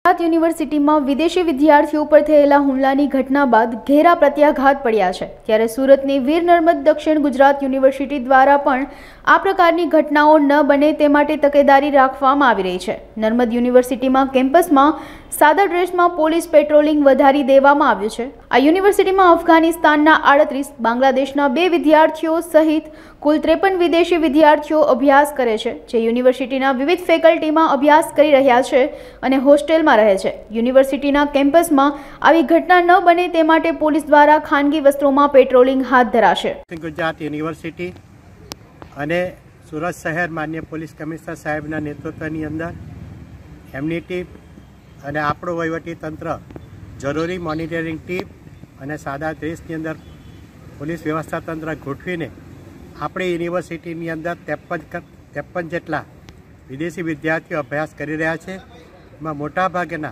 ગુજરાત યુનિવર્સિટીમાં વિદેશી વિદ્યાર્થીઓ પર થયેલા હુમલાની ઘટના બાદ ઘેરા પ્રત્યાઘાત પડ્યા છે, ત્યારે સુરતની વીર નર્મદ દક્ષિણ ગુજરાત યુનિવર્સિટી દ્વારા પણ આ પ્રકારની ઘટનાઓ ન બને તે માટે તકેદારી રાખવામાં આવી રહી છે। નર્મદ યુનિવર્સિટીમાં કેમ્પસમાં સાદા ડ્રેસમાં પોલીસ પેટ્રોલિંગ વધારી દેવામાં આવ્યું છે। આ યુનિવર્સિટીમાં અફઘાનિસ્તાનના 38, બાંગ્લાદેશના 2 વિદ્યાર્થીઓ સહિત કુલ 53 વિદેશી વિદ્યાર્થીઓ અભ્યાસ કરે છે, જે યુનિવર્સિટીના વિવિધ ફેકલ્ટીમાં અભ્યાસ કરી રહ્યા છે અને હોસ્ટેલમાં રહે છે। યુનિવર્સિટીના કેમ્પસમાં આવી ઘટના ન બને તે માટે પોલીસ દ્વારા ખાનગી વસ્ત્રોમાં પેટ્રોલિંગ હાથ ધરાશે। ગુજરાત યુનિવર્સિટી અને સુરત શહેર માન્ય પોલીસ કમિશનર સાહેબના નેતૃત્વની અંદર એમની ટીમ અને આપણું વહીવટી તંત્ર જરૂરી મોનિટરિંગ ટીમ અને સાદા ડ્રેસની અંદર પોલીસ વ્યવસ્થા તંત્ર ગોઠવીને આપણી યુનિવર્સિટીની અંદર 53 જેટલા વિદેશી વિદ્યાર્થીઓ અભ્યાસ કરી રહ્યા છે। એમાં મોટાભાગના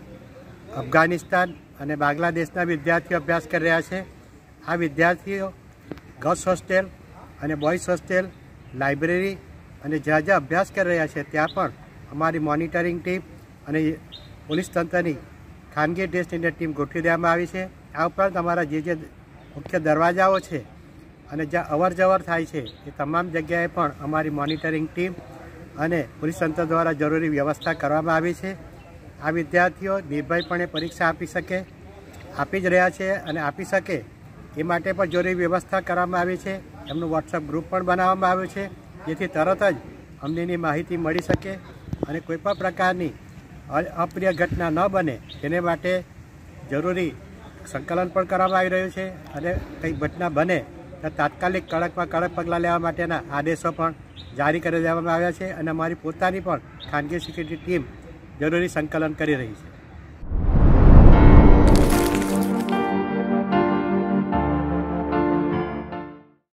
અફઘાનિસ્તાન અને બાંગ્લાદેશના વિદ્યાર્થીઓ અભ્યાસ કરી રહ્યા છે। આ વિદ્યાર્થીઓ ગર્લ્સ હોસ્ટેલ અને બોયઝ હોસ્ટેલ, લાઇબ્રેરી અને જ્યાં જ્યાં અભ્યાસ કરી રહ્યા છે ત્યાં પણ અમારી મોનિટરિંગ ટીમ અને પોલીસ તંત્રની ખાનગી ડ્રેસની અંદર ટીમ ગોઠવી દેવામાં આવી છે। આ ઉપરાંત અમારા જે મુખ્ય દરવાજાઓ છે અને જ્યાં અવર જવર થાય છે એ તમામ જગ્યાએ પણ અમારી મોનિટરિંગ ટીમ અને પોલીસ તંત્ર દ્વારા જરૂરી વ્યવસ્થા કરવામાં આવી છે। આ વિદ્યાર્થીઓ નિર્ભયપણે પરીક્ષા આપી જ રહ્યા છે અને આપી શકે એ માટે પણ જરૂરી વ્યવસ્થા કરવામાં આવી છે। એમનું વોટ્સઅપ ગ્રુપ પણ બનાવવામાં આવ્યું છે, જેથી તરત જ અમને એની માહિતી મળી શકે અને કોઈપણ પ્રકારની અપ્રિય ઘટના ન બને તેને માટે જરૂરી સંકલન પણ કરવામાં આવી રહ્યું છે અને કંઈ ઘટના બને તો તાત્કાલિક કડકમાં કડક પગલાં લેવા માટેના આદેશો પણ જારી કરી દેવામાં આવ્યા છે અને અમારી પોતાની પણ ખાનગી સિક્યુરિટી ટીમ જરૂરી સંકલન કરી રહી છે।